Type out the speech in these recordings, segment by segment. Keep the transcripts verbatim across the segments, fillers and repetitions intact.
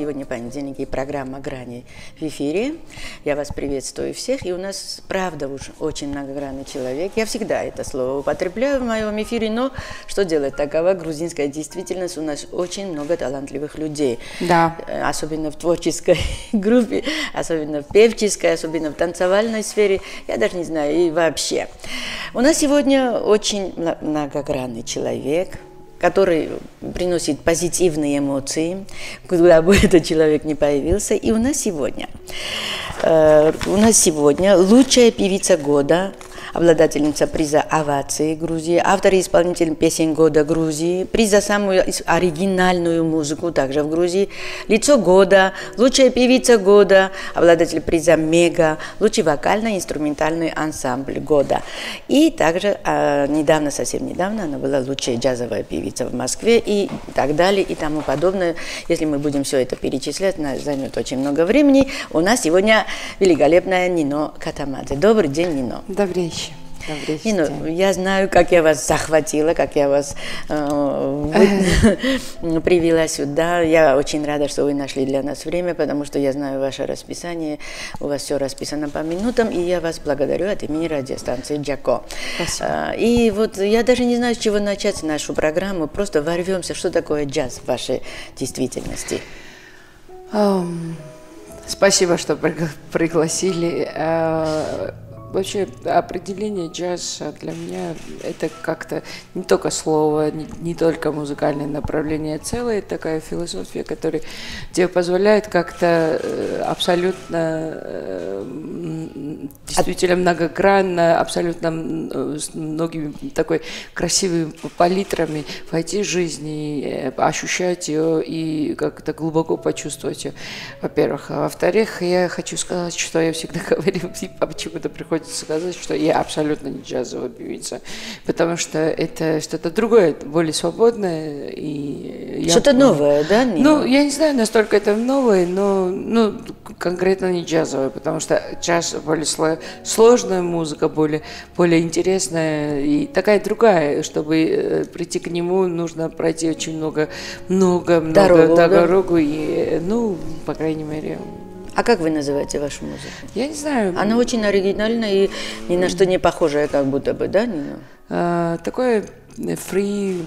Сегодня понедельник и программа «Грани» в эфире. Я вас приветствую всех. И у нас, правда, уж очень многогранный человек. Я всегда это слово употребляю в моем эфире, но что делать? Такова грузинская действительность. У нас очень много талантливых людей. Да. Особенно в творческой группе, особенно в певческой, особенно в танцевальной сфере. Я даже не знаю, и вообще. У нас сегодня очень многогранный человек, который приносит позитивные эмоции, куда бы этот человек ни появился. И у нас сегодня, э, у нас сегодня лучшая певица года, обладательница приза «Овации» Грузии, автор и исполнитель песен года Грузии, приз за самую оригинальную музыку также в Грузии, лицо года, лучшая певица года, обладатель приза «Мега», лучший вокально-инструментальный ансамбль года. И также э, недавно, совсем недавно, она была лучшая джазовая певица в Москве и так далее и тому подобное. Если мы будем все это перечислять, займет очень много времени. У нас сегодня великолепная Нино Катамадзе. Добрый день, Нино. Добрый вечер. Нино, я знаю, как я вас захватила, как я вас э, вы, привела сюда. Я очень рада, что вы нашли для нас время, потому что я знаю ваше расписание. У вас все расписано по минутам, и я вас благодарю от имени радиостанции Джако. Спасибо. И вот я даже не знаю, с чего начать нашу программу. Просто ворвемся, что такое джаз в вашей действительности. Um, спасибо, что пригласили. Uh, Вообще определение джаза для меня это как-то не только слово, не, не только музыкальное направление, а целая такая философия, которая тебе позволяет как-то абсолютно действительно многогранно, абсолютно с многими такой красивыми палитрами войти в жизнь и ощущать ее и как-то глубоко почувствовать ее, во-первых. А во-вторых, я хочу сказать, что я всегда говорю, а почему-то приходит сказать, что я абсолютно не джазовая певица, потому что это что-то другое, более свободное. И что-то новое, да? Ну, я не знаю, настолько это новое, но ну, конкретно не джазовое, потому что джаз более сложная музыка, более, более интересная и такая другая. Чтобы прийти к нему, нужно пройти очень много, много, много дорогу, да? дорогу и, ну, по крайней мере... А как вы называете вашу музыку? Я не знаю. Она очень оригинальная и ни на что не похожая, как будто бы, да, Нино? А, такое фри,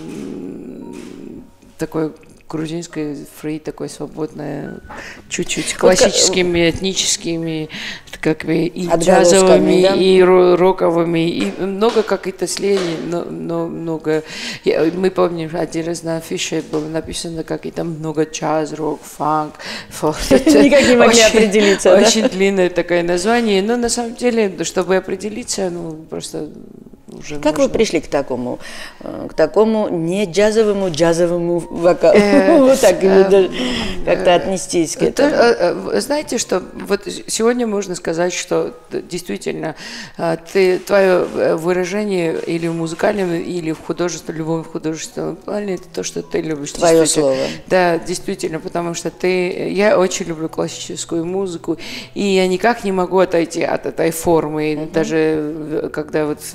такое грузинское фри, такое свободное, чуть-чуть классическими, вот, этническими, как бы и джазовыми, да? И роковыми, и много каких-то слений, но, но много. Я, мы помним, один раз на афише было написано какие-то много джаз, рок, фанк. Никак не могли определиться, да? Очень длинное такое название, но на самом деле, чтобы определиться, ну просто. Уже как можно... вы пришли к такому, к такому не джазовому, джазовому вокалу? Вот так как-то отнестись к этому. Знаете, что вот сегодня можно сказать, что действительно ты, твое выражение или в музыкальном, или в художественном, любом художественном плане, это то, что ты любишь. Твое слово. Да, действительно, потому что ты, я очень люблю классическую музыку, и я никак не могу отойти от этой формы, даже когда вот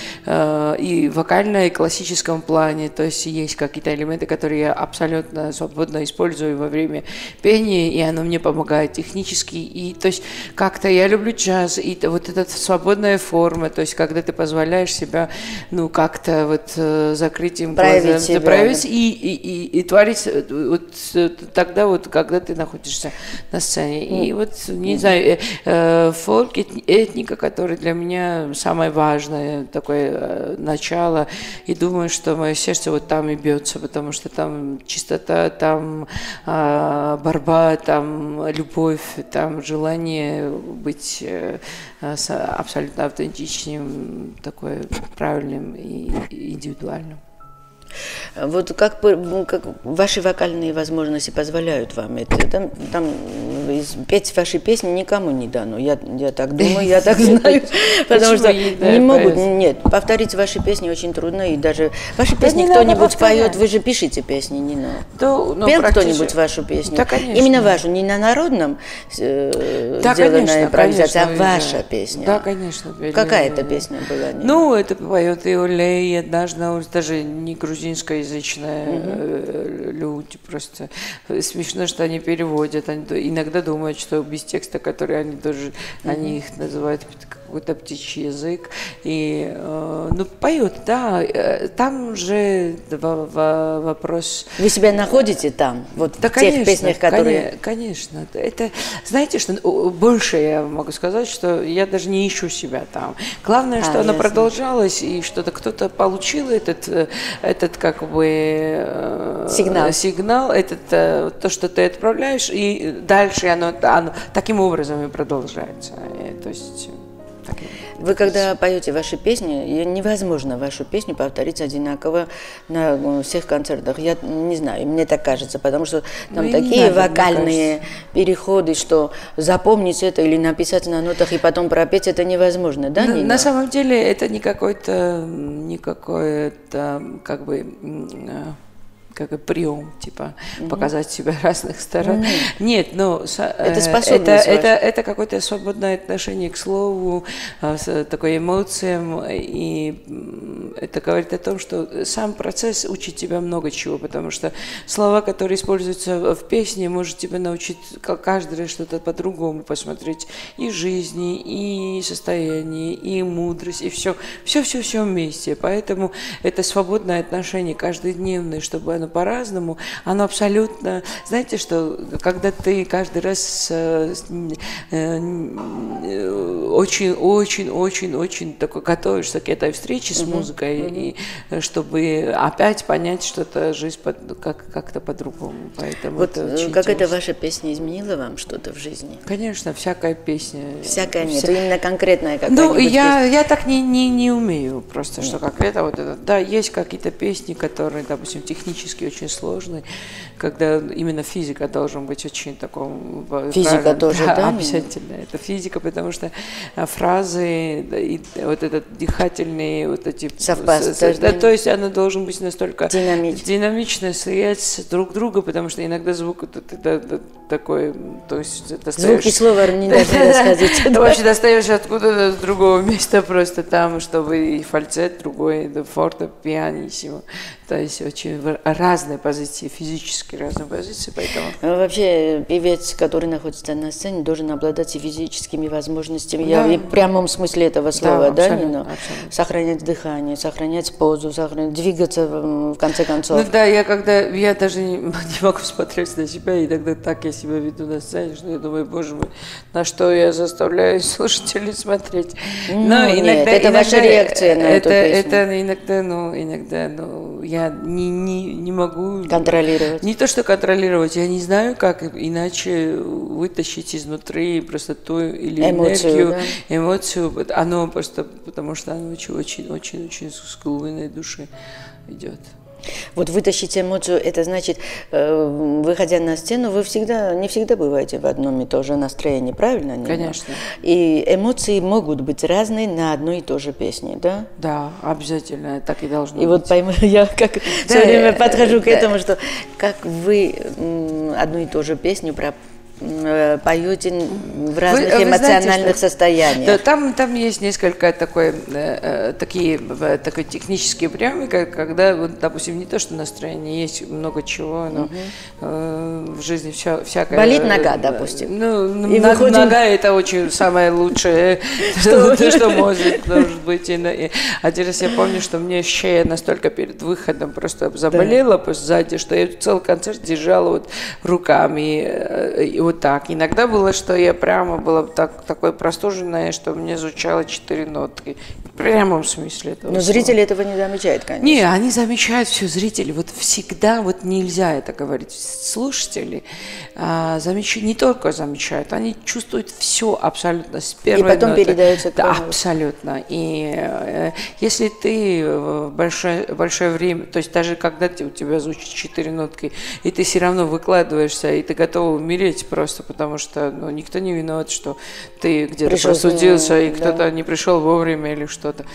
и в вокально, и классическом плане, то есть есть какие-то элементы, которые я абсолютно свободно использую во время пения, и оно мне помогает технически, и то есть как-то я люблю джаз, и вот эта свободная форма, то есть когда ты позволяешь себя, ну, как-то вот закрыть им глаза, проявить и, и, и, и творить вот тогда вот, когда ты находишься на сцене. И вот, не знаю, э, фолк, этника, которая для меня самое важное, такое начало, и думаю, что мое сердце вот там и бьется, потому что там чистота, там э, борьба, там любовь, там желание быть э, абсолютно автентичным, такое правильным и индивидуальным. Вот как, как ваши вокальные возможности позволяют вам это? Там, там петь ваши песни никому не дано. Я, я так думаю, я так знаю. Потому что не могут, нет, повторить ваши песни очень трудно. И даже ваши песни кто-нибудь поет, вы же пишете песни, Нино. Пел кто-нибудь вашу песню? Именно вашу, не на народном сделанная импровизация, а ваша песня. Да, конечно. Какая это песня была? Ну, это поет и Олей, однажды, даже не грузинская, русскоязычные mm-hmm. люди. Просто смешно, что они переводят. Они иногда думают, что без текста, который они тоже, mm-hmm. они их называют какой-то птичий язык. И, э, ну, поют, да. Там же вопрос... Вы себя находите там? Вот да, в конечно, тех песнях, которые... Конечно. Это, знаете, что больше я могу сказать, что я даже не ищу себя там. Главное, что а, оно ясно. продолжалось, и что-то кто-то получил этот, этот как бы сигнал, сигнал этот, то, что ты отправляешь, и дальше оно, оно таким образом и продолжается. И, то есть... Вы когда поете ваши песни, невозможно вашу песню повторить одинаково на всех концертах. Я не знаю, мне так кажется, потому что там ну, такие надо, вокальные переходы, что запомнить это или написать на нотах и потом пропеть это невозможно, да? На, на самом деле это не какой-то, не какой-то, как бы... как и прием, типа, mm-hmm. показать себя разных сторон. Mm-hmm. Нет, но это, это, это, это какое-то свободное отношение к слову, такой эмоциям, и это говорит о том, что сам процесс учит тебя много чего, потому что слова, которые используются в песне, может тебя научить каждый что-то по-другому посмотреть и жизни, и состояние, и мудрость, и все, все-все-все вместе. Поэтому это свободное отношение каждодневное, чтобы оно по-разному, оно абсолютно, знаете, что когда ты каждый раз очень-очень-очень-очень такой готовишься к этой встрече с uh-huh. музыкой, uh-huh. и чтобы опять понять что-то, жизнь под, как, как-то по-другому. Поэтому вот это как эта ваша песня изменила вам что-то в жизни? Конечно, всякая песня. Всякая нет, Вся... именно конкретная какая-нибудь Ну, я, песня? я так не, не, не умею, просто нет. Что конкретно вот это. Да, есть какие-то песни, которые, допустим, технически очень сложный, когда именно физика должен быть очень таком... Физика тоже, да? Да, обязательно. Это физика, потому что фразы, и вот этот дыхательный, вот эти... Совпадение. Да, то есть она должен быть настолько Динамич. динамично слиять друг друга, потому что иногда звук это, это, это такой... То есть достаешь... Звуки слова не должны расходиться. Ты вообще достаешь откуда-то с другого места просто там, чтобы и фальцет другой, и форте, пианиссимо. То есть очень разные позиции, физически разные позиции, поэтому... Вообще певец, который находится на сцене, должен обладать и физическими возможностями, да. Я в прямом смысле этого слова, да, да Нина? Сохранять дыхание, сохранять позу, сохранять, двигаться в конце концов. Ну да, я когда, я даже не, не могу смотреть на себя, и тогда так я себя веду на сцене, что я думаю, боже мой, на что я заставляю слушателей смотреть. Но ну, иногда, нет, это иногда, ваша реакция на это, эту песню. Это иногда, ну, иногда, ну, я не, не, не могу... Контролировать. Не то, что контролировать, я не знаю, как иначе вытащить изнутри просто ту или эмоцию, энергию, да? эмоцию. Оно просто, потому что оно очень-очень-очень с глубины души идет. Вот вытащить эмоцию, это значит, э, выходя на сцену, вы всегда, не всегда бываете в одном и том же настроении, правильно? Нина? Конечно. И эмоции могут быть разные на одной и той же песне, да? Да, обязательно, так и должно и быть. И вот пойму, я как да, все время подхожу да. к этому, что как вы одну и ту же песню про поете в разных вы, эмоциональных вы знаете, состояниях. Да, там, там есть несколько такой, э, такие, такой технические приемы, когда, вот, допустим, не то, что настроение, есть много чего, но угу. э, в жизни все, всякое... Болит нога, допустим. Ну, и нога, выходим... нога это очень самое лучшее, что может быть. Один раз я помню, что мне шея настолько перед выходом просто заболела сзади, что я целый концерт держала вот руками. Вот так. Иногда было, что я прямо была так, такой простуженная, что мне звучало четыре нотки. В прямом смысле этого Но слова. Зрители этого не замечают, конечно. Не, они замечают все, зрители. Вот всегда вот нельзя это говорить. Слушатели а, замечают, не только замечают, они чувствуют все абсолютно с первой И потом ноты. передаются к Да, абсолютно. И э, если ты большое, большое время, то есть даже когда у тебя звучит четыре нотки, и ты все равно выкладываешься, и ты готов умереть просто, потому что ну, никто не виноват, что ты где-то простудился, и да. кто-то не пришел вовремя или что-то.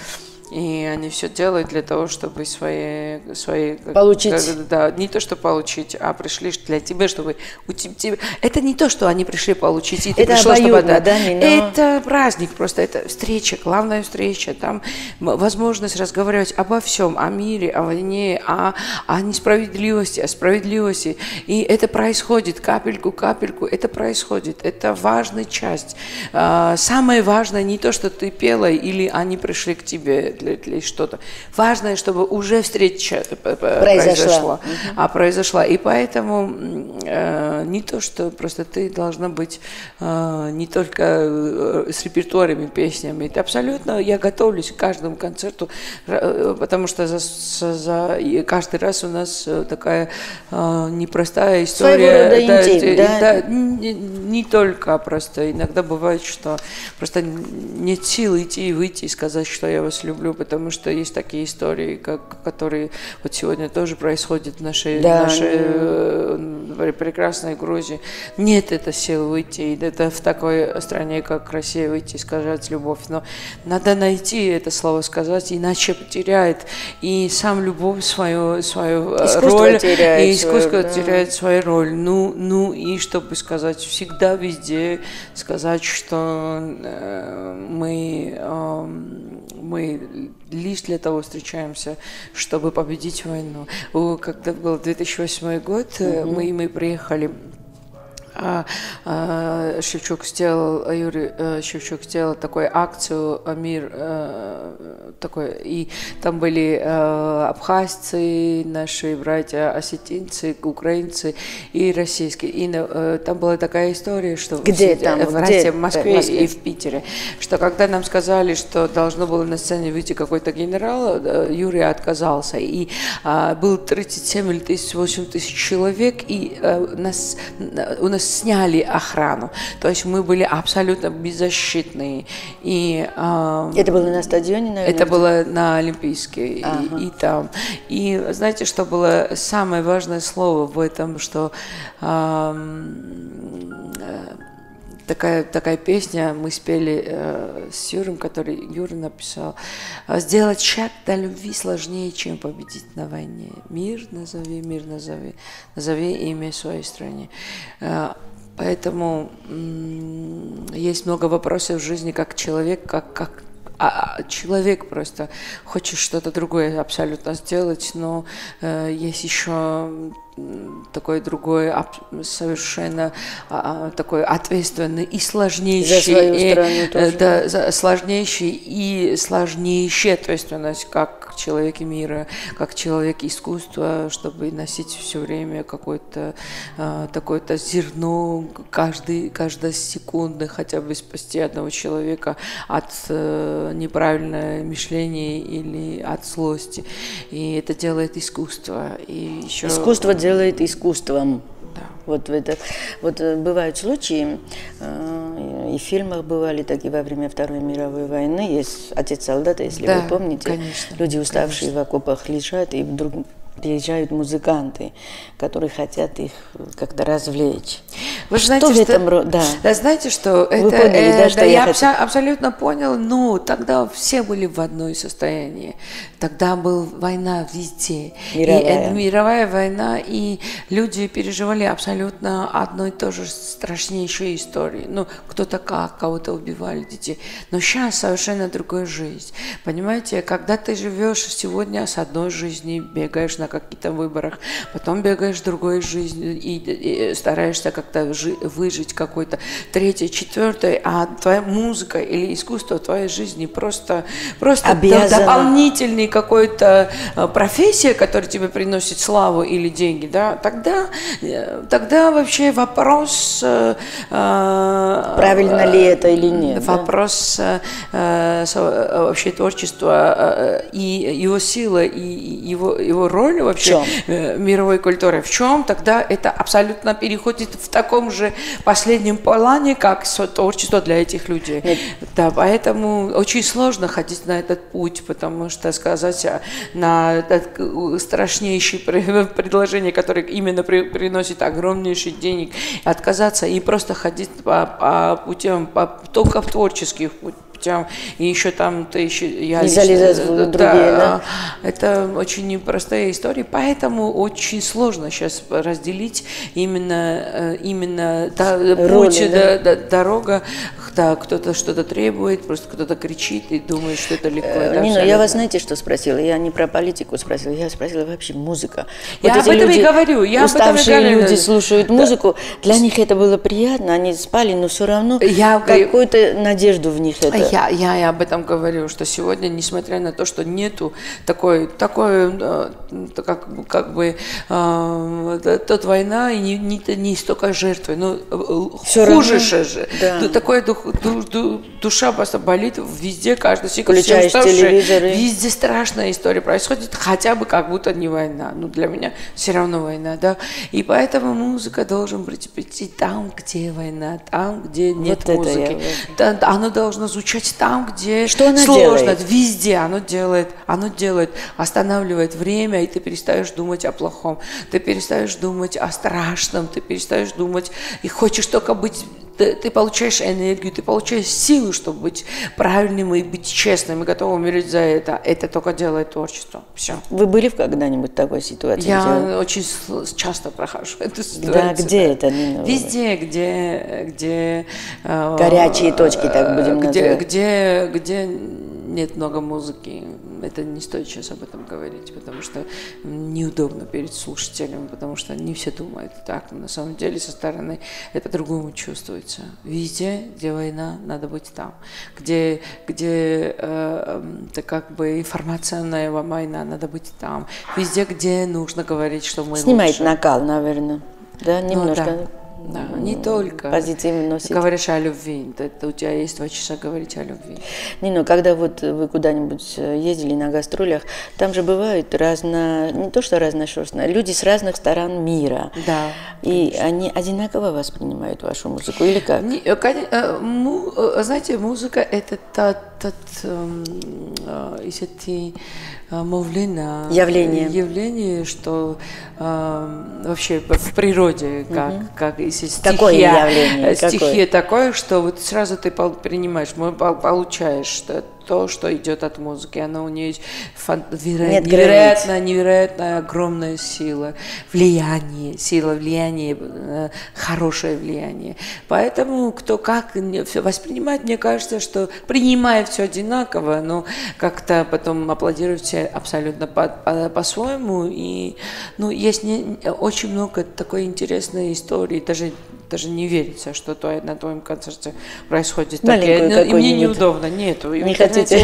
И они все делают для того, чтобы свои... свои получить. Да, не то, что получить, а пришли для тебя, чтобы... У тебя... Это не то, что они пришли получить, и ты это пришел, чтобы... Да, да, но... Это праздник просто, это встреча, главная встреча. Там возможность разговаривать обо всем, о мире, о войне, о, о несправедливости, о справедливости. И это происходит капельку, капельку, это происходит. Это важная часть. Самое важное не то, что ты пела, или они пришли к тебе, или что-то. Важно, чтобы уже встреча произошла, произошла угу. а произошла. И поэтому э, не то, что просто ты должна быть э, не только э, с репертуарами, песнями. Это абсолютно, я готовлюсь к каждому концерту, э, потому что за, за, каждый раз у нас такая э, непростая история. Да, интим, да? Да, не, не только, просто иногда бывает, что просто нет сил идти и выйти и сказать, что я вас люблю, потому что есть такие истории, как, которые вот сегодня тоже происходят в нашей, да, нашей э, прекрасной Грузии. Нет это сил выйти, это в такой стране, как Россия, выйти и сказать любовь. Но надо найти это слово сказать, иначе потеряет и сам любовь свою, свою искусство роль, теряет и искусство свою, да. теряет свою роль. Ну, ну и чтобы сказать всегда, везде, сказать, что э, мы, э, мы лишь для того встречаемся, чтобы победить войну. Когда был две тысячи восьмой год, mm-hmm. мы, мы приехали. А, а, Шевчук сделал, Юрий а, Шевчук сделал такую акцию «Мир», а, такой, и там были а, абхазцы, наши братья, осетинцы, украинцы и российские. И а, там была такая история, что где в, там, в, где? в Москве, в Москве и в Питере, что когда нам сказали, что должно было на сцене выйти какой-то генерал, Юрий отказался. И а, было тридцать семь или тридцать восемь тысяч человек, и а, нас, у нас сняли охрану, то есть мы были абсолютно беззащитные. И, э, это было на стадионе, наверное? Это было на Олимпийской, ага. и, и там. И знаете, что было самое важное слово в этом, что э, э, Такая, такая песня мы спели э, с Юром, который Юра написал. «Сделать шаг до любви сложнее, чем победить на войне. Мир назови, мир назови, назови имя своей стране». Э, поэтому м- есть много вопросов в жизни, как человек, как, как а человек просто хочет что-то другое абсолютно сделать, но э, есть еще такой другой, совершенно а, такой ответственный и сложнейший, за свою страну и, тоже. Да, за, сложнейший и сложнейшая ответственность, как человек мира, как человек искусства, чтобы носить все время какое-то а, такое-то зерно, каждый, каждая секунда хотя бы спасти одного человека от а, неправильного мышления или от злости. И это делает искусство. И еще... Искусство делает искусством. Да. Вот, это, вот бывают случаи, э, и в фильмах бывали такие во время Второй мировой войны, есть «Отец солдата», если да, вы помните, конечно, люди, уставшие конечно. в окопах, лежат, и вдруг приезжают музыканты, которые хотят их как-то развлечь. Вы что знаете, в что, этом роде? Да. да, знаете, что Вы это, поняли, э, да, что да, я я хочу... абсо- абсолютно понял, но тогда все были в одном состоянии. Тогда была война везде. Мировая. И, э, мировая война, и люди переживали абсолютно одну и ту же страшнейшую историю. Ну, кто-то как, кого-то убивали детей. Но сейчас совершенно другая жизнь. Понимаете, когда ты живешь сегодня с одной жизнью, бегаешь на какие-то выборы, потом бегаешь другой жизнью и, и стараешься как-то жи- выжить какой-то третий, четвертый, а твоя музыка или искусство твоей жизни просто, просто д- дополнительный какой-то э, профессия, которая тебе приносит славу или деньги, да, тогда, э, тогда вообще вопрос... Э, э, Правильно ли это или нет? Вопрос да? э, э, вообще творчества э, и его сила, и его, его роль вообще мировой культуры. В чем тогда это абсолютно переходит в таком же последнем плане, как творчество для этих людей. Нет. Да, поэтому очень сложно ходить на этот путь, потому что сказать на это страшнейшее предложение, которое именно при, приносит огромнейший денег, отказаться и просто ходить по, по путям, по, только в творческих путях. путям, и еще там ты еще... Я не лично, залезать в да, другие, да? Это очень непростая история, поэтому очень сложно сейчас разделить именно, именно та, путь, да? да, да, дорога, да, кто-то что-то требует, просто кто-то кричит и думает, что это легко. Это Нина, я вас знаете, что спросила? Я не про политику спросила, я спросила вообще музыка. Я вот об этом люди, и говорю. Я уставшие об этом и говорю. люди слушают да. музыку, для них это было приятно, они спали, но все равно я... какую-то надежду в них это. Я, я, я об этом говорю, что сегодня, несмотря на то, что нету такой, такой как, как бы, э, тут война, и не, не, не столько жертвы, но Все хуже равно, же. Да. Такое дух, ду, ду, душа просто болит везде, каждый секунду. Включаешь телевизор. Везде страшная история происходит, хотя бы как будто не война. Ну, для меня все равно война, да. И поэтому музыка должен прийти там, где война, там, где нет вот музыки. Я... Да, оно должно звучать там, где что она сложно. Делает? Везде оно делает, оно делает, останавливает время, и ты перестаешь думать о плохом, ты перестаешь думать о страшном, ты перестаешь думать и хочешь только быть. Ты, ты получаешь энергию, ты получаешь силу, чтобы быть правильным и быть честным, и готовым умереть за это. Это только делает творчество. Все. Вы были в когда-нибудь в такой ситуации? Я где... очень часто прохожу эту ситуацию. Да, где да. это? Нина, везде, где... где горячие э, точки, так будем где, называть. Где, где нет много музыки. Это не стоит сейчас об этом говорить, потому что неудобно перед слушателем, потому что не все думают так. Но на самом деле со стороны это по-другому чувствуется. Везде, где война, надо быть там. Где, где э, это как бы информационная война, надо быть там. Везде, где нужно говорить, что мы Снимает лучше. накал, наверное. Да, немножко. Ну, да. Да, не только. Позиции носит. Говоришь о любви. Это у тебя есть два часа говорить о любви. Нина, когда вот вы куда-нибудь ездили на гастролях, там же бывают разно, не то что разношерстные, люди с разных сторон мира. Да. И конечно. они одинаково воспринимают вашу музыку или как? Не, знаете, музыка это тот, тот если ты мовлина, явление. явление, что э, вообще в природе, как, угу. как если стихия, такое явление, стихия какое? Такое, что вот сразу ты принимаешь, получаешь то, что идет от музыки. Она у нее есть фан- веро- невероятная, невероятная огромная сила, влияние, сила влияния, э, хорошее влияние. Поэтому кто как воспринимает, мне кажется, что принимая все одинаково, но как-то потом аплодируют все абсолютно по- по- по-своему. И ну, есть не, очень много такой интересной истории, даже даже не верится, что то, на твоем концерте происходит так. И мне неудобно, нету. Не хотите?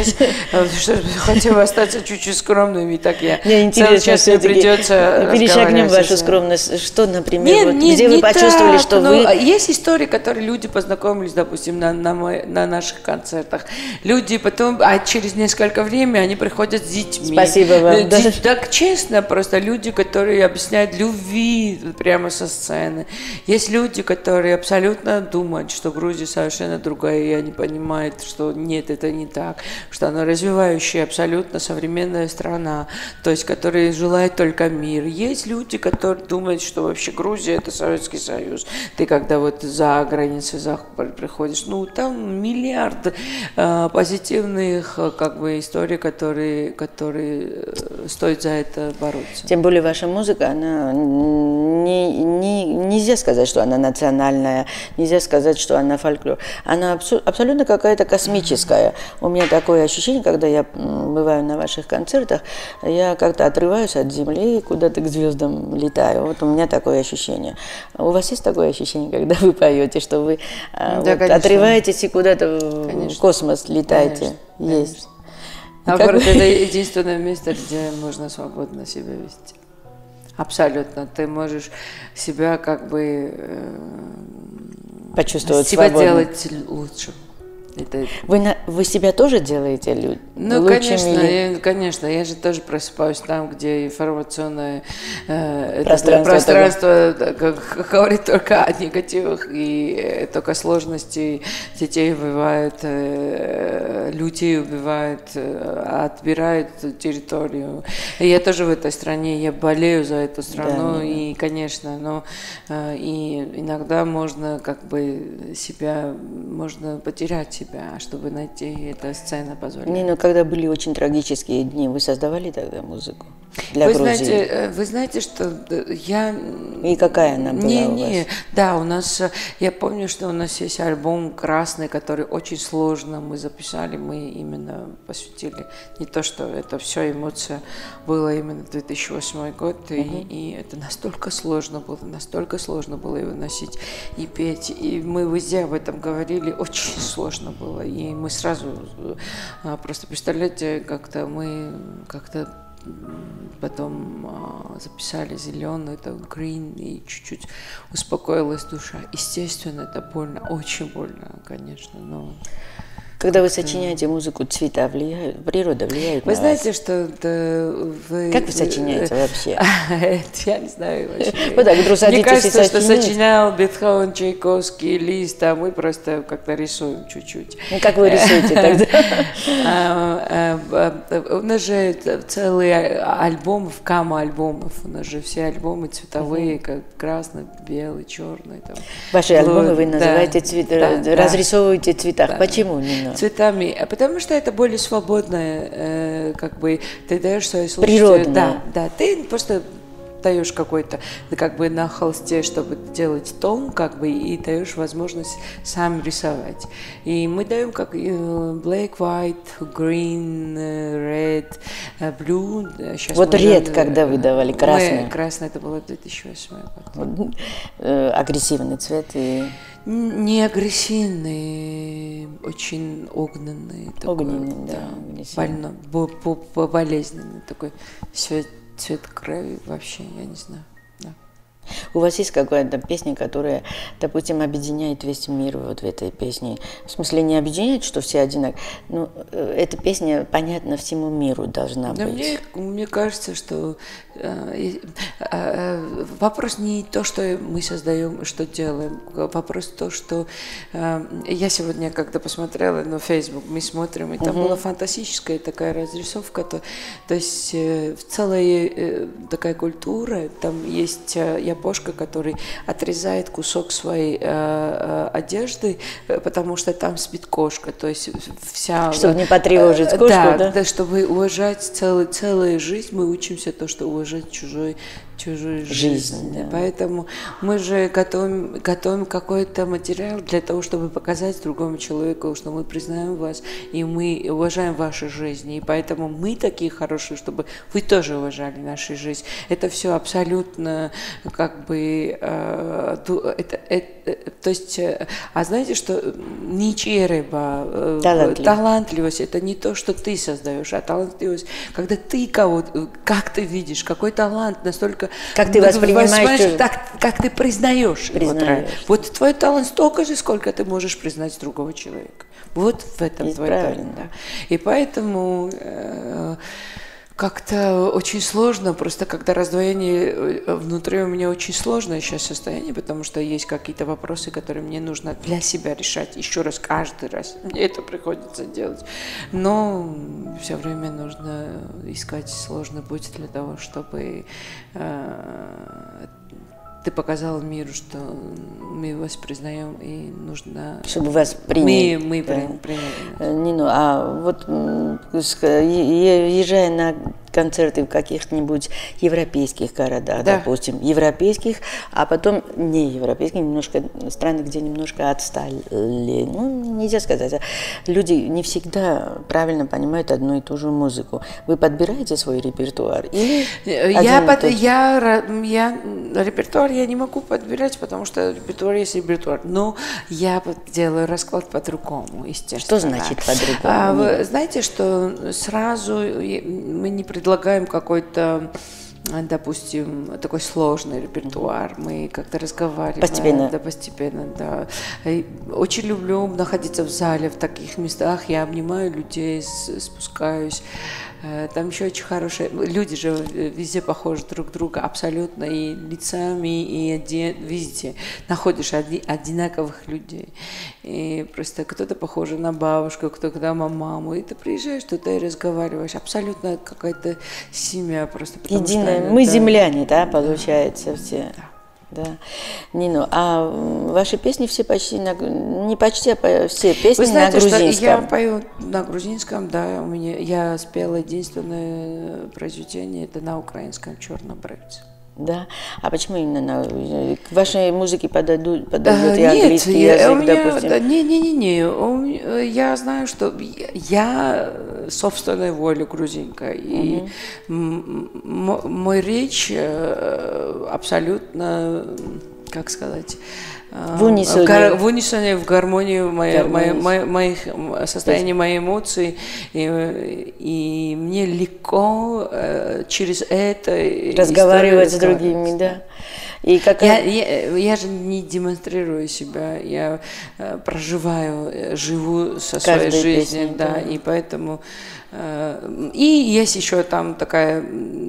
Хотела остаться чуть-чуть скромным, и так я мне интересно, сейчас мне придется перешагнем вашу скромность. Что, например, нет, вот, нет, где не вы почувствовали, так, что но вы... Есть истории, которые люди познакомились, допустим, на, на, мой, на наших концертах. Люди потом, а через несколько времени они приходят с детьми. Спасибо вам. Да. Так честно, просто люди, которые объясняют любви прямо со сцены. Есть люди, которые абсолютно думают, что Грузия совершенно другая, и они понимают, что нет, это не так, что она развивающая, абсолютно современная страна, то есть, которые желают только мир. Есть люди, которые думают, что вообще Грузия – это Советский Союз. Ты когда вот за границей за, приходишь, ну, там миллиард э, позитивных как бы историй, которые, которые стоит за это бороться. Тем более ваша музыка, она не, не, нельзя сказать, что она национальная, нельзя сказать, что она фольклор. Она абсу, абсолютно какая-то космическая. У меня такое ощущение, когда я бываю на ваших концертах, я как-то отрываюсь от земли и куда-то к звездам летаю. Вот у меня такое ощущение. У вас есть такое ощущение, когда вы поете, что вы да, вот, отрываетесь и куда-то конечно. В космос летаете? Конечно. Есть. Наоборот, это единственное место, где можно свободно себя вести. Абсолютно. Ты можешь себя как бы э, почувствовать себя свободно. Делать лучше. Это... Вы, на, вы себя тоже делаете люди? Ну, конечно, я, конечно, я же тоже просыпаюсь там, где информационное э, пространство, пространство как, говорит только о негативах, и э, только сложности детей убивают, э, людей убивают, э, отбирают территорию. И я тоже в этой стране, я болею за эту страну, да, и, конечно, но э, и иногда можно как бы себя, можно потерять себя. себя, чтобы найти эту сцену позволяет. Не, но когда были очень трагические дни, вы создавали тогда музыку для вы Грузии? Знаете, вы знаете, что я... И какая она была не, у не. вас? Да, у нас, я помню, что у нас есть альбом «Красный», который очень сложно мы записали, мы именно посвятили не то, что это все эмоция было именно две тысячи восьмой год, и, uh-huh. и это настолько сложно было, настолько сложно было его носить и петь, и мы везде об этом говорили, очень сложно было, и мы сразу, просто представляете, как-то мы как-то потом а, записали зеленый, это green, и чуть-чуть успокоилась душа. Естественно, это больно, очень больно, конечно, но... Когда вы сочиняете музыку, цвета влияют, природа влияет вы на знаете, вас? что да, вы... Как вы сочиняете вообще? Я не знаю вообще. Вот так вдруг Мне садитесь и кажется, что сочиняете. сочинял Бетховен, Чайковский, Лист, а мы просто как-то рисуем чуть-чуть. Ну, как вы рисуете тогда? У нас же целый альбом, в кама альбомов, у нас же все альбомы цветовые, как красный, белый, черный. Ваши альбомы вы называете цвета, разрисовываете в цветах. Почему именно? Цветами, а потому что это более свободное, э, как бы ты даешь свои слушатели. Природное. Да, да, ты просто даешь какой-то, как бы на холсте, чтобы делать тон, как бы, и даешь возможность сам рисовать. И мы даем как black, white, green, red, blue. Сейчас вот red, red, когда вы давали, красный. Мы, красный, это было две тысячи восьмой год. Агрессивный цвет и... Не агрессивный, очень огненный. Огненный, такой, да. Больно, бо, бо, бо, болезненный такой цвет, цвет крови вообще, я не знаю. Да. У вас есть какая-то песня, которая, допустим, объединяет весь мир вот в этой песне? В смысле, не объединяет, что все одинаковые, но эта песня понятна всему миру должна да быть. Мне, мне кажется, что э, э, вопрос не то, что мы создаем, что делаем. Вопрос то, что э, я сегодня, когда посмотрела на Facebook, мы смотрим, и там uh-huh. была фантастическая такая разрисовка. То, то есть э, целая э, такая культура, там есть э, япошка, который отрезает кусок своей э, э, одежды, э, потому что там спит кошка. То есть вся... Чтобы не потревожить кошку, да? да? Да, чтобы уважать целый, целую жизнь, мы учимся то, что уважать чужой, чужую жизнь. жизнь да. Поэтому мы же готовим, готовим какой-то материал для того, чтобы показать другому человеку, что мы признаем вас, и мы уважаем вашу жизнь. И поэтому мы такие хорошие, чтобы вы тоже уважали нашу жизнь. Это все абсолютно как бы... Э, это, это, то есть, э, а знаете, что ничья рыба, э, талантливость. талантливость, это не то, что ты создаешь, а талантливость, когда ты кого-то, как ты видишь, какой талант настолько... Как ты воспринимаешь... Так, как ты признаешь. признаешь. Вот, вот твой талант столько же, сколько ты можешь признать другого человека. Вот в этом твой талант. Да. И поэтому... Э, как-то очень сложно, просто когда раздвоение внутри у меня очень сложное сейчас состояние, потому что есть какие-то вопросы, которые мне нужно для себя решать еще раз, каждый раз. Мне это приходится делать. Но все время нужно искать сложный путь для того, чтобы э, ты показал миру, что мы вас признаем, и нужно... Чтобы вас приняли. Мы, мы да. приняли. Нину, а вот езжая на концерты в каких-нибудь европейских городах, да. допустим, европейских, а потом не европейских, немножко страны, где немножко отстали, ну, нельзя сказать, а люди не всегда правильно понимают одну и ту же музыку. Вы подбираете свой репертуар? Или я, под, я, я репертуар я не могу подбирать, потому что репертуар есть репертуар, но я делаю расклад по-другому, естественно. Что значит по-другому? А, вы знаете, что сразу мы не предлагаем какой-то, допустим, такой сложный репертуар. Мы как-то разговариваем. Постепенно. Да, постепенно, да. И очень люблю находиться в зале, в таких местах. Я обнимаю людей, спускаюсь. Там еще очень хорошие... Люди же везде похожи друг друга, абсолютно, и лицами, и оди... везде. Находишь оди... одинаковых людей. И просто кто-то похож на бабушку, кто-то на маму. И ты приезжаешь туда и разговариваешь. Абсолютно какая-то семья просто. Единая. Мы да. земляне, да, получается, все. Да. Да. Нино, а ваши песни все почти, на, не почти, а все песни Вы знаете, на грузинском? Что я пою на грузинском, да, у меня, я спела единственное произведение, это на украинском «Чернобровец». Да. А почему именно на, к вашей музыке подойдут, подойдет а, и английский нет, язык, у меня, допустим? Да, не, не, не, не. Я знаю, что я собственной волей грузинка, и угу. мой речь абсолютно, как сказать, в унисоне, в, в, унисоне, в гармонии моей, моей, моей, моих состояния, моих эмоций, и, и мне легко э, через это разговаривать с другими, да. И как... я, я, я же не демонстрирую себя, я э, проживаю, живу со своей жизнью, да, да, и поэтому э, и есть еще там такая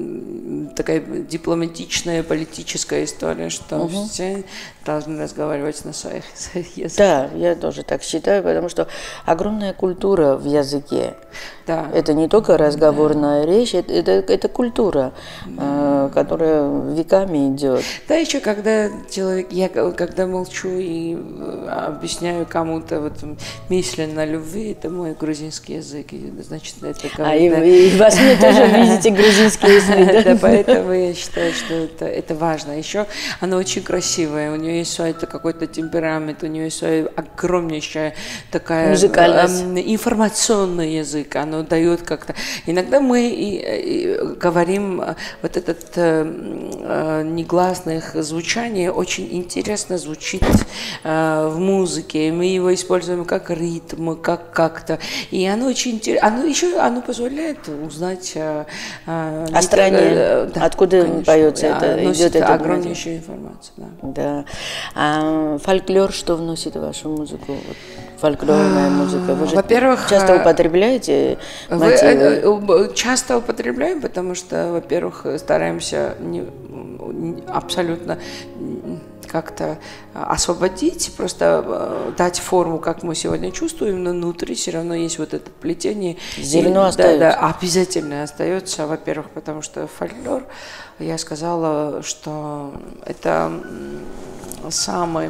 такая дипломатичная политическая история, что угу. все должны разговаривать на своих языках. Да, я тоже так считаю, потому что огромная культура в языке. Да. Это не только разговорная да. речь, это, это, это культура, да. э, которая веками идет. Да, еще когда человек, я когда молчу и объясняю кому-то вот мысленно любви, это мой грузинский язык, и, значит, это а и вы и во сне тоже видите грузинский язык, да? Поэтому я считаю, что это это важно. Еще она очень красивая, у нее есть свой какой-то темперамент, у нее есть своя огромнейшая такая информационный язык, оно дает как-то. Иногда мы и, и говорим вот этот э, негласных звучание очень интересно звучит э, в музыке, мы его используем как ритм, как как-то, и оно очень интересно, оно еще оно позволяет узнать э, э, о стране, э, да, откуда конечно, поется это, идет это огромнейшая информация. Да. Да. А фольклор что вносит в вашу музыку? Фольклорная музыка. Вы же во-первых, часто употребляете мотивы? Вы, часто употребляем, потому что, во-первых, стараемся не, абсолютно как-то освободить, просто дать форму, как мы сегодня чувствуем, но внутри все равно есть вот это плетение. Зерно и, остается. Да, да, обязательно остается, во-первых, потому что фольклор, я сказала, что это самый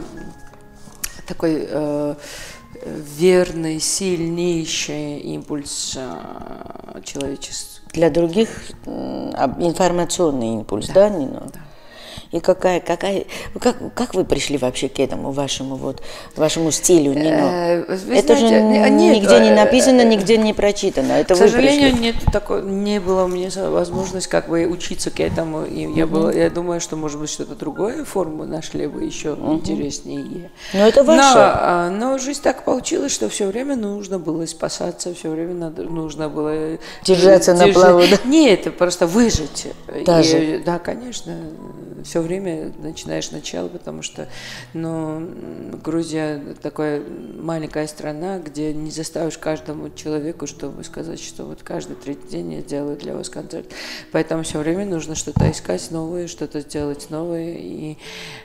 такой э, верный, сильнейший импульс э, человечества. Для других э, информационный импульс, да, да Нино? Да. И какая, какая, как, как вы пришли вообще к этому вашему вот вашему стилю, Нино? Это знаете, же нет, нигде не написано, нигде не прочитано. Это к вы сожалению, пришли. нет такой, не было у меня возможность как бы учиться к этому. И я, uh-huh. была, я думаю, что может быть что-то другое форму нашли бы еще uh-huh. интереснее. Но это ваше. Но, но жизнь так получилась, что все время нужно было спасаться, все время надо, нужно было держаться держать. на плаву. Да? Нет, просто выжить. Даже. И, да, конечно. Все время начинаешь начало, потому что ну, Грузия такая маленькая страна, где не заставишь каждому человеку, чтобы сказать, что вот каждый третий день я делаю для вас концерт. Поэтому все время нужно что-то искать новое, что-то сделать новое. И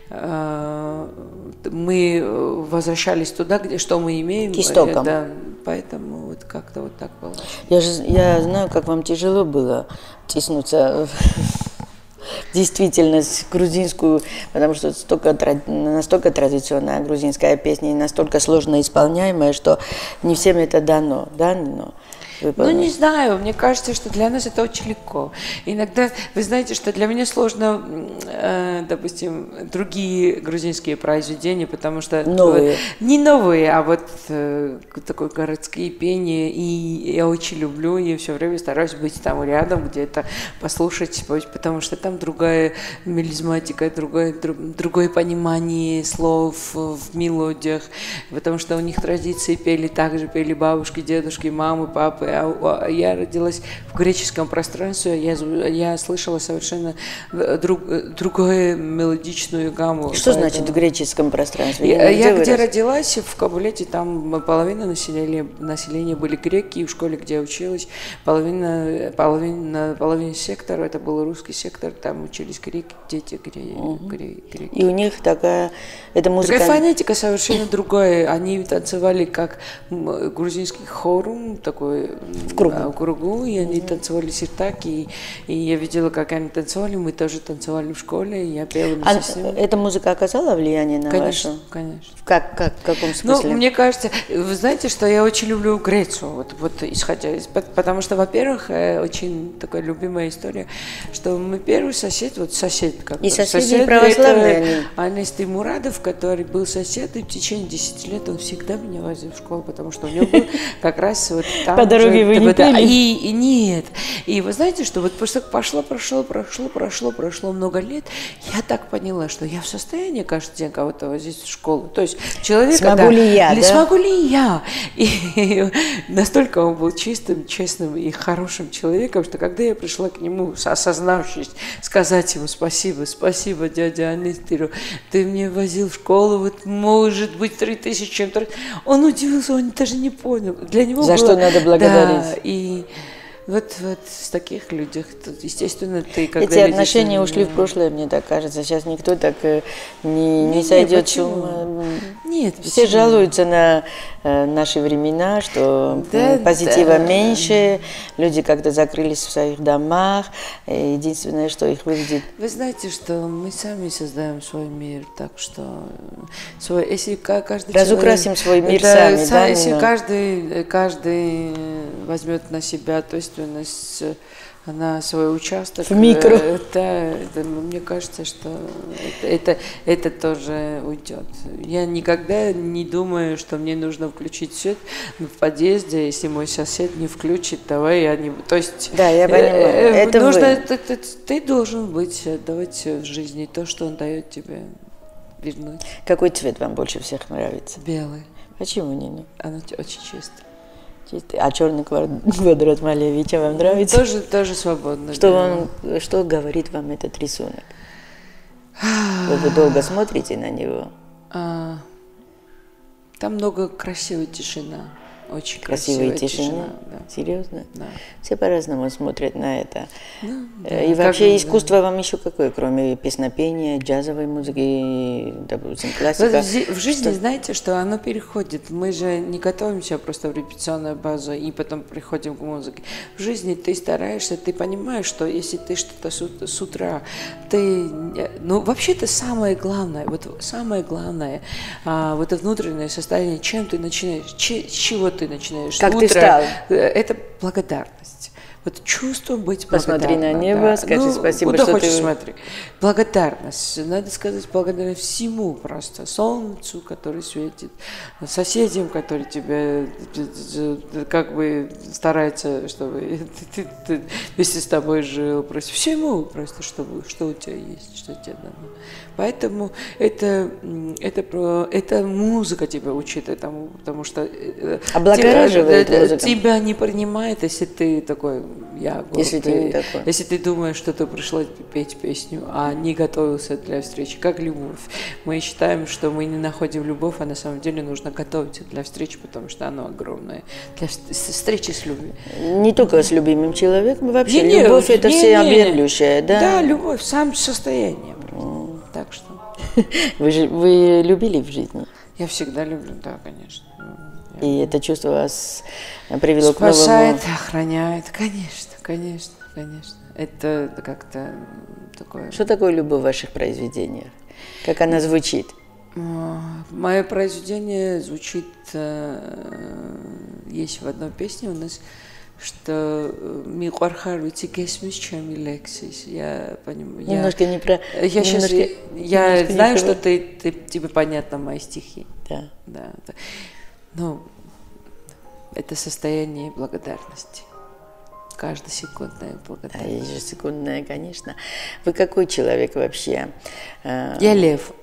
э, мы возвращались туда, где что мы имеем. К истокам. Да, поэтому вот как-то вот так было. Я же я знаю, как вам тяжело было тиснуться действительность грузинскую, потому что столько, настолько традиционная грузинская песня и настолько сложно исполняемая, что не всем это дано, да, но Ну, не знаю, мне кажется, что для нас это очень легко. Иногда, вы знаете, что для меня сложно, э, допустим, другие грузинские произведения, потому что... Новые. Не новые, а вот э, такое городские пения, и я очень люблю, и все время стараюсь быть там рядом, где-то послушать, потому что там другая мелизматика, другое, друг, другое понимание слов в мелодиях, потому что у них традиции пели так же, пели бабушки, дедушки, мамы, папы. Я родилась в греческом пространстве, я, я слышала совершенно друг, другую мелодичную гамму. Что поэтому... значит в греческом пространстве? Я, я где, где родилась, в Кабулете, там половина населения, населения были греки, и в школе, где я училась, половина, половина, половина сектора, это был русский сектор, там учились греки, дети греки. Угу. греки. И у них такая, эта музыка... Такая фонетика совершенно другая, они танцевали как грузинский хорум, своем такой в кругу, в кругу и они mm-hmm. танцевали сиртак, и, и я видела, как они танцевали, мы тоже танцевали в школе, и я пела а вместе с ними. Эта музыка оказала влияние на конечно, вашу? Конечно, как, как, в каком смысле? Ну, мне кажется, вы знаете, что я очень люблю Грецию, вот, вот исходя из... Потому что, во-первых, очень такая любимая история, что мы первый сосед, вот сосед как-то. И соседи сосед, православные они? Анис Тимурадов, который был сосед, и в течение десяти лет он всегда меня возил в школу, потому что у него был как раз вот там... По дороге вы не пели? И, и нет. И вы знаете, что вот просто пошло, прошло, прошло, прошло, прошло много лет, я так поняла, что я в состоянии каждый день кого-то возить в школу. То есть человек... Смогу да, ли я, да? Смогу ли я? И настолько он был чистым, честным и хорошим человеком, что когда я пришла к нему, осознавшись, сказать ему спасибо, спасибо, дядя Анистиру, ты мне возил в школу, вот может быть три тысячи чем-то. Он удивился, он даже не понял. Для него За было, что надо благодарить. Да, и вот, вот с таких людях, естественно, ты когда эти видишь, отношения ушли в прошлое, мне так кажется. Сейчас никто так не, не, не сойдет с ума. Нет, все почему? Жалуются на э, наши времена, что да, позитива да. меньше, люди как-то закрылись в своих домах. Единственное, что их выведет. Вы знаете, что мы сами создаем свой мир, так что свой, если каждый разукрасим человек, свой мир да, сами, сам, да? Если но... каждый, каждый возьмет на себя ответственность на свой участок. В микро. Да, это, мне кажется, что это, это, это тоже уйдет. Я никогда не думаю, что мне нужно включить свет в подъезде, если мой сосед не включит, давай я не... То есть... Да, я понимаю. Э, это нужно, вы. Это, это, ты должен быть, отдавать в жизни то, что он дает тебе, вернуть. Какой цвет вам больше всех нравится? Белый. Почему, Нина? Оно очень чисто. А черный квадрат Малевича вам нравится? Тоже, тоже свободно. Что, вам, что говорит вам этот рисунок? Вы, вы долго смотрите на него? А, там много красивой тишины. Очень красивая красивая тишина. тишина да. Серьезно? Да. Все по-разному смотрят на это. Ну, да, и вообще бы, искусство да. вам еще какое, кроме песнопения, джазовой музыки, допустим, классика? В, в жизни, что? знаете, что оно переходит. Мы же не готовимся просто в репетиционную базу и потом приходим к музыке. В жизни ты стараешься, ты понимаешь, что если ты что-то с, с утра, ты... Ну, вообще-то самое главное, вот самое главное, а, вот это внутреннее состояние, чем ты начинаешь, че, с чего ты начинаешь. Как утро, ты встал? Это благодарность. Вот чувство быть благодарным. Посмотри на небо, да. скажи ну, спасибо, куда что хочешь ты... смотри. Благодарность. Надо сказать благодарность всему просто. Солнцу, который светит, соседям, которые тебя как бы стараются, чтобы ты, ты, ты вместе с тобой жил. Просто всему просто, чтобы, что у тебя есть, что тебе дано. Поэтому это, это, это музыка тебя учит этому, потому что облагораживает тебя, музыка. Тебя не принимает, если ты такой, я горд, если ты, ты такой. Если ты думаешь, что ты пришла петь песню, а не готовился для встречи, как любовь. Мы считаем, что мы не находим любовь, а на самом деле нужно готовиться для встречи, потому что она огромная. Для встречи с любовью. Не только с любимым человеком, вообще не, любовь не, это не, всеобъемлющая, да? Да, любовь, сам состояние. Так что. Вы, же, вы любили в жизни? Я всегда люблю, да, конечно. Я... И это чувство вас привело спасает, к новому... охраняет, конечно, конечно, конечно. Это как-то такое... Что такое любовь в ваших произведениях? Как она звучит? Мое произведение звучит... Есть в одной песне у нас, что «Миквархарвити кесмис чами лексис». Я понимаю. Немножко я, не про... Я, сейчас, немножко, я немножко знаю, про... что ты, ты, тебе понятно мои стихи. Да. Да, да. Ну, это состояние благодарности. Каждая секундная благодарность. А ежесекундная, конечно. Вы какой человек вообще? Я лев.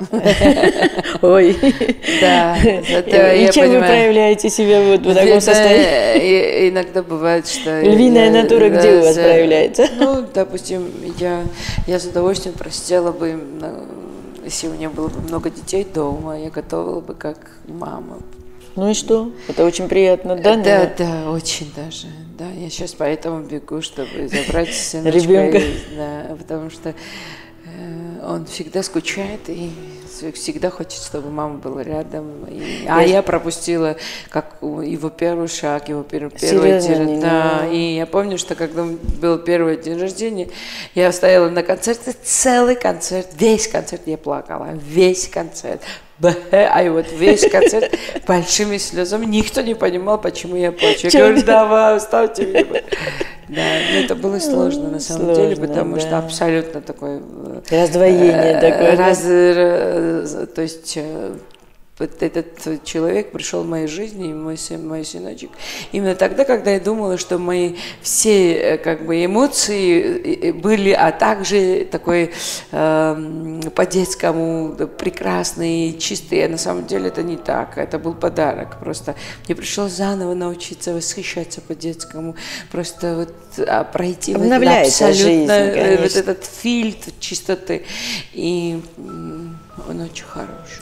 Ой. Да. И чем вы проявляете себя вот в таком состоянии? Иногда бывает, что... Львиная натура где у вас проявляется? Ну, допустим, я с удовольствием простила бы, если у меня было бы много детей дома, я готовила бы как мама. Ну и что? Это очень приятно, да? Да, да, да, очень даже. Да, я сейчас поэтому бегу, чтобы забрать сыночка. Ребенка. Да, потому что Он всегда скучает и всегда хочет, чтобы мама была рядом. И, а я пропустила как его первый шаг, его первый, первый день. Да, и я помню, что когда был первый день рождения, я стояла на концерте, целый концерт, весь концерт я плакала, весь концерт. А вот весь концерт большими слезами. Никто не понимал, почему я плачу. Я говорю, давай, оставьте меня. Да, но это было сложно на самом сложно, деле, потому да. что абсолютно такое... Раздвоение э, такое. Раз, э, то есть... Э, вот этот человек пришел в мою жизнь, и мой, сын, мой сыночек, именно тогда, когда я думала, что мои все как бы, эмоции были, а также такой э, по-детскому прекрасный, чистый. А на самом деле это не так, это был подарок. Просто мне пришлось заново научиться восхищаться по-детскому, просто вот, а, пройти вот, абсолютно жизнь, вот этот фильтр чистоты. И он очень хороший.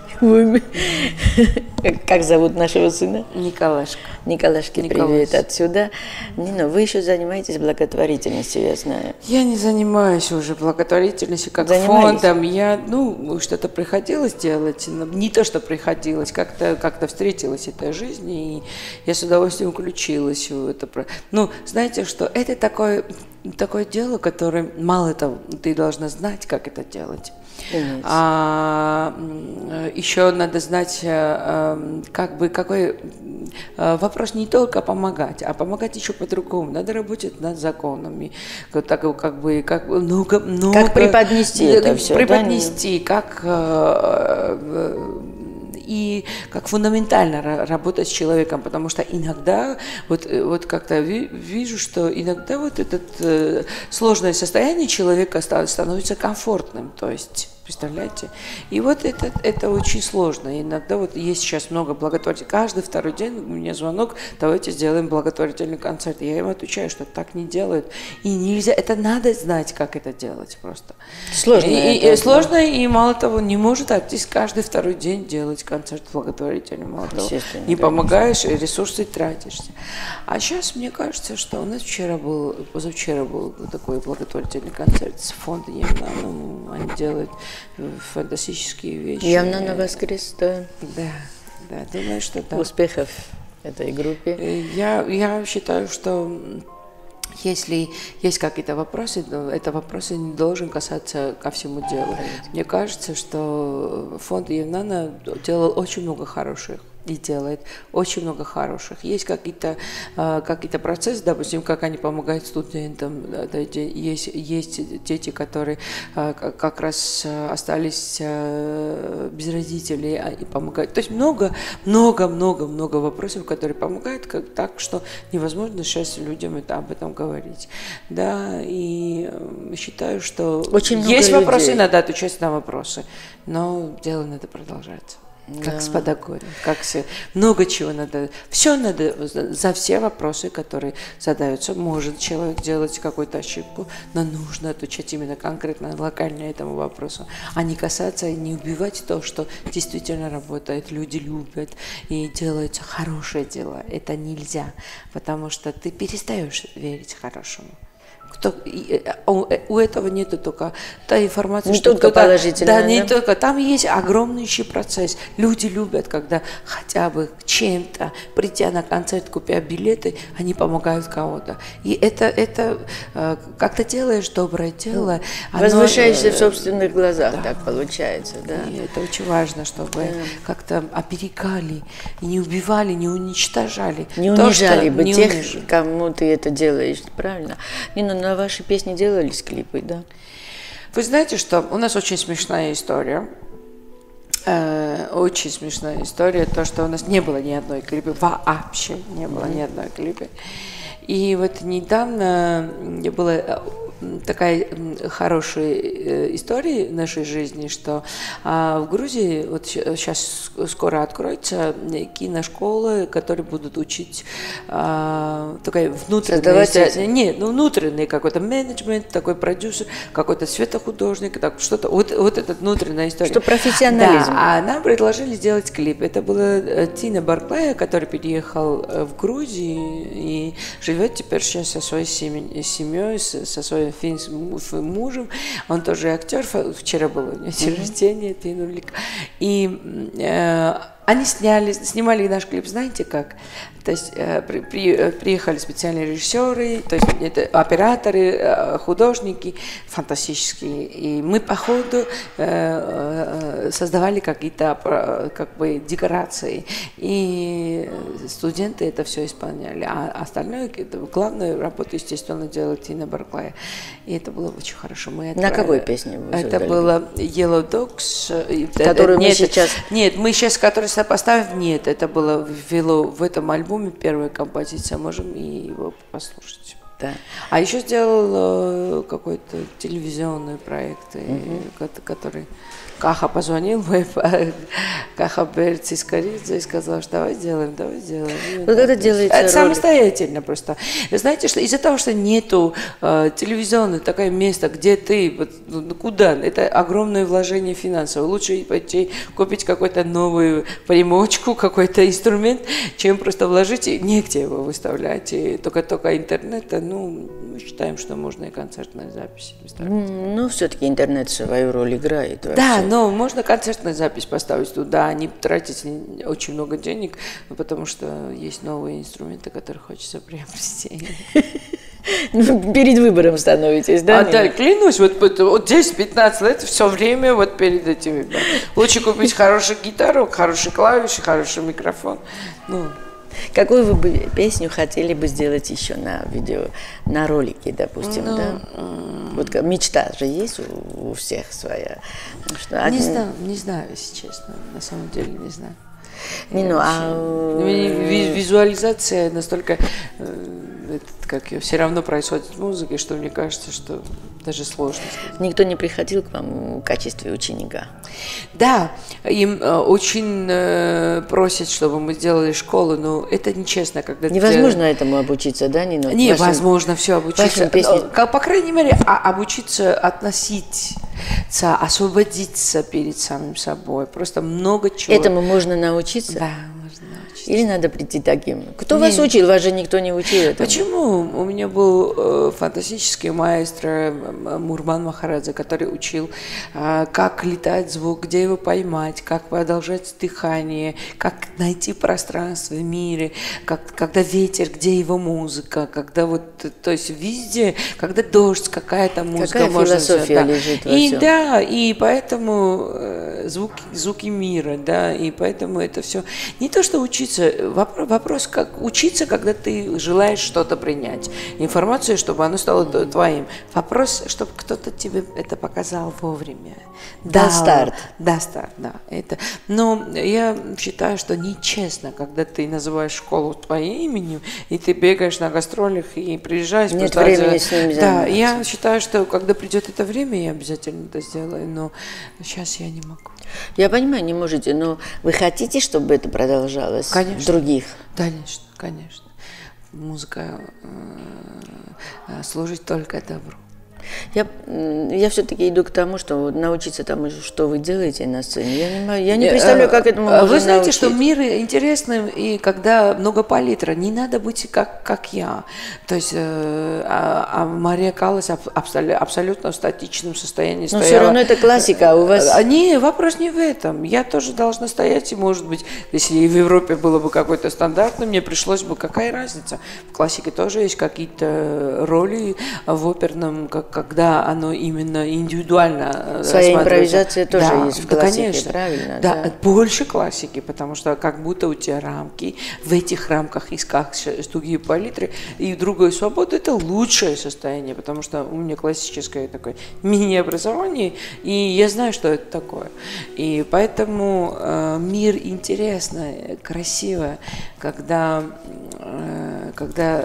Как зовут нашего сына? Николашка. Николашке привет отсюда. Нина, вы еще занимаетесь благотворительностью, я знаю. Я не занимаюсь уже благотворительностью как фондом. Я, ну, что-то приходилось делать, не то, что приходилось, как-то как-то встретилась эта жизнь, и я с удовольствием включилась в это. Ну, знаете, что это такое, такое дело, которое, мало того, ты должна знать, как это делать. А, еще надо знать, как бы, какой вопрос не только помогать, а помогать еще по-другому. Надо работать над законами, так, как бы, как много, много. Как преподнести это все, преподнести, да? Как и как фундаментально работать с человеком, потому что иногда, вот, вот как-то вижу, что иногда вот это э, сложное состояние человека становится комфортным, то есть, представляете? И вот это, это очень сложно. Иногда вот есть сейчас много благотворительных. Каждый второй день у меня звонок, давайте сделаем благотворительный концерт. Я им отвечаю, что так не делают. И нельзя, это надо знать, как это делать просто. Сложно. И, и, и, сложно, и мало того, не может артист каждый второй день делать концерт благотворительный. Мало того, не помогаешь, и ресурсы тратишься. А сейчас мне кажется, что у нас вчера был, позавчера был такой благотворительный концерт с фондом Евнана. Они делают фантастические вещи. Явно воскрес, да. Да, да, думаю, что да. Успехов этой группе. Я, я считаю, что если есть какие-то вопросы, то это вопросы не должен касаться ко всему делу. Мне кажется, что фонд Евнана делал очень много хороших. И делает очень много хороших. Есть какие-то э, какие-то процессы, допустим, как они помогают студентам. Да, есть, есть дети, которые э, как раз остались э, без родителей и помогают. То есть много, много, много, много вопросов, которые помогают, как, так что невозможно сейчас людям это, об этом говорить. Да, и э, считаю, что очень есть много вопросы, людей. Надо отвечать на вопросы, но дело надо продолжать. Как да. с педагогом, как все, много чего надо, все надо, за все вопросы, которые задаются, может человек делать какую-то ошибку, но нужно отвечать именно конкретно, локально этому вопросу, а не касаться и не убивать то, что действительно работает, люди любят и делают хорошее дело. Это нельзя, потому что ты перестаешь верить хорошему. Кто, у этого нету только та информация, не что только положительная, да, не да? только, там есть огромный еще процесс. Люди любят, когда хотя бы чем-то, придя на концерт, купя билеты, они помогают кого-то. И это, это как-то делаешь доброе дело. Возвышаешься оно, в собственных глазах, да. Так получается. Да. И это очень важно, чтобы да. как-то оберегали, не убивали, не уничтожали. Не то, унижали бы не тех, унижали. Кому ты это делаешь, правильно? Нина, на ваши песни делались клипы, да? Вы знаете, что у нас очень смешная история. Э, очень смешная история. То, что у нас не было ни одной клипы. Вообще не было mm-hmm. ни одной клипы. И вот недавно была такая хорошая история в нашей жизни, что а, в Грузии вот сейчас скоро откроется киношколы, которые будут учить а, такая внутренняя, не, ну, внутренний какой-то менеджмент, такой продюсер, какой-то светохудожник, так, что-то, вот, вот эта внутренняя история. Что профессионализм. Да, а нам предложили сделать клип. Это была Тина Барклая, который переехал в Грузию и живет теперь сейчас со своей семьей, семьей со своей фильм с мужем, он тоже актер, вчера было у него день рождения, Тейнулик, и э, они сняли, снимали наш клип, знаете как? То есть э, при, при, приехали специальные режиссеры, то есть это операторы, э, художники фантастические, и мы по ходу э, э, создавали какие-то э, как бы декорации, и студенты это все исполняли, а остальное, это, главную работу, естественно, делала Тина Барклай, и это было очень хорошо. Мы На какой песне вы Это создали? было Yellow Dogs, которую нет, мы сейчас... Нет, мы сейчас, который поставим, нет, это было в, в этом альбоме первая композиция, можем и его послушать. Да. А еще сделал э, какой-то телевизионный проект, mm-hmm. который Каха позвонил, мой Каха Берцискоридзе, и сказал, что давай сделаем, давай сделаем. Вот это делается это самостоятельно просто. Вы знаете, что из-за того, что нету э, телевизионного такое место, где ты, вот, ну, куда, это огромное вложение финансов. Лучше пойти купить какую-то новую примочку, какой-то инструмент, чем просто вложить, и негде его выставлять. И только-только интернета, ну, мы считаем, что можно и концертные записи выставлять. Ну, все-таки интернет свою роль играет. Вообще. Да, но можно концертную запись поставить туда, не тратить очень много денег, потому что есть новые инструменты, которые хочется приобрести. Перед выбором становитесь, да? А да, клянусь, вот, вот десять-пятнадцать лет все время вот перед этим выбором. Лучше купить хорошую гитару, хорошие клавиши, хороший микрофон. Ну. Какую вы бы песню хотели бы сделать еще на видео, на ролике, допустим, ну, да? Вот мечта же есть у, у всех своя. Что не один... знаю, не знаю, если честно, на самом деле не знаю. Не, ну, а... Визуализация настолько, как ее, все равно происходит с музыкой, что мне кажется, что даже сложно сказать. Никто не приходил к вам в качестве ученика? Да, им э, очень э, просят, чтобы мы сделали школу, но это нечестно, когда невозможно ты... этому обучиться, да, Нина? Невозможно все обучиться. Песни... Но, по крайней мере, а, обучиться относиться, освободиться перед самим собой. Просто много чего. Этому можно научиться? Да, можно научиться. Или надо прийти таким? Кто не, вас учил? Вас же никто не учил этому. Почему? У меня был э, фантастический маэстро Мурман Махарадзе, который учил, э, как летать звук, где его поймать, как продолжать дыхание, как найти пространство в мире, как, когда ветер, где его музыка, когда вот, то есть везде, когда дождь, какая-то музыка. Какая можно философия да. лежит во и всем. Да, и поэтому э, звуки, звуки мира, да, и поэтому это все не то, что учиться, вопрос, вопрос как учиться, когда ты желаешь что-то принять, информацию, чтобы оно стало твоим. Вопрос, чтобы кто-то тебе это показал вовремя. Дал старт. Да, старт, да. Это. Но я считаю, что нечестно, когда ты называешь школу твоим именем, и ты бегаешь на гастролях и приезжаешь. Нет времени с ними Да, заниматься. я считаю, что когда придет это время, я обязательно это сделаю, но сейчас я не могу. Я понимаю, не можете, но вы хотите, чтобы это продолжалось? Конечно. В других? Конечно, конечно. Музыка э, служит только добру. Я, я все-таки иду к тому, что научиться тому, что вы делаете на сцене. Я не, я не представляю, как этому можно Вы знаете, научить. что мир интересный, и когда много палитра, не надо быть как, как я. То есть э, а, а Мария Каллас абсолютно, абсолютно в статичном состоянии Но стояла. все равно это классика, а у вас... А, не, вопрос не в этом. Я тоже должна стоять, и, может быть, если в Европе было бы какой-то стандартный, мне пришлось бы, какая разница? В классике тоже есть какие-то роли в оперном, как когда оно именно индивидуально Своя импровизация тоже да, есть в да, классике, конечно. правильно? Да, Да. больше классики, потому что как будто у тебя рамки, в этих рамках искать другие палитры, и другая свобода – это лучшее состояние, потому что у меня классическое такое мини-образование, и я знаю, что это такое. И поэтому э, мир интересно, красиво, когда, э, когда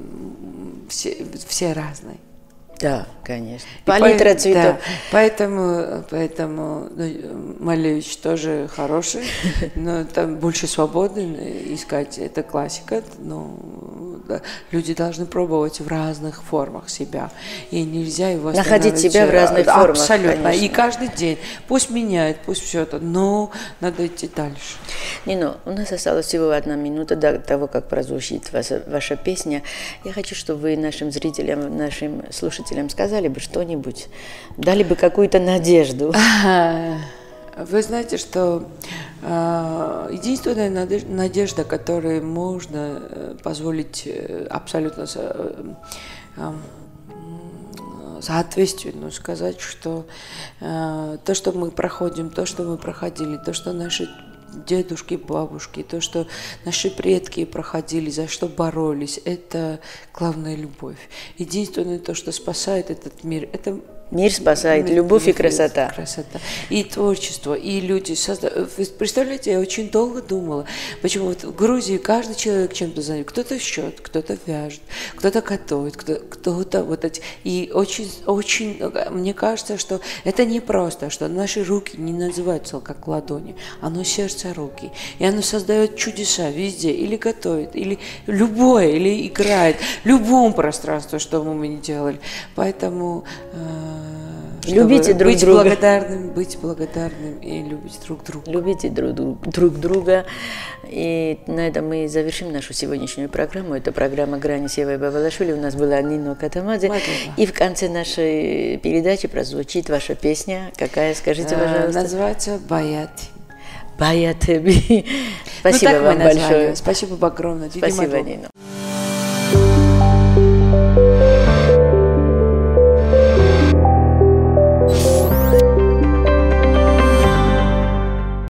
все, все разные. Да, конечно. Палитра по, цветов. Да, поэтому, поэтому ну, Малевич тоже хороший, но там больше свободы искать. Это классика, но да, люди должны пробовать в разных формах себя. И нельзя его находить себя в разных формах. Абсолютно. Конечно. И каждый день. Пусть меняет, пусть все это, но надо идти дальше. Нино, у нас осталась всего одна минута до того, как прозвучит ваша, ваша песня. Я хочу, чтобы вы нашим зрителям, нашим слушателям сказали, сказали бы что-нибудь, дали бы какую-то надежду. Вы знаете, что э, единственная надежда, которой можно позволить абсолютно э, э, соответственно сказать, что э, то, что мы проходим, то, что мы проходили, то, что наши дедушки, бабушки, то, что наши предки проходили, за что боролись, это главная любовь. Единственное, то, что спасает этот мир, это мир спасает, мир, любовь и красота. красота. И творчество, и люди. Созда... Вы представляете, я очень долго думала, почему вот в Грузии каждый человек чем-то занят. Кто-то шьет, кто-то вяжет, кто-то готовит, кто-то вот эти. И очень, очень, мне кажется, что это не просто, что наши руки не называются как ладони, оно сердце руки. И оно создает чудеса везде, или готовит, или любое, или играет, в любом пространстве, что бы мы ни делали. Поэтому любите друг быть друга. благодарным, быть благодарным и любить друг друга. Любите друг, друг друга. И на этом мы завершим нашу сегодняшнюю программу. Это программа «Грани» с Евой Бавалашвили. У нас была Нино Катамадзе. Мадова. И в конце нашей передачи прозвучит ваша песня. Какая, скажите, пожалуйста? А, называется «Баяти». «Баяти». Спасибо ну, вам большое. Спасибо огромное. Спасибо, Нино.